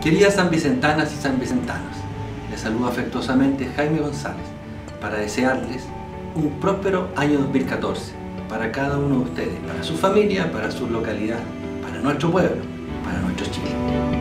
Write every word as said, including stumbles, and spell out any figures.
Queridas sanvicentanas y sanvicentanos, les saluda afectuosamente Jaime González para desearles un próspero año dos mil catorce para cada uno de ustedes, para su familia, para su localidad, para nuestro pueblo, para nuestro Chile.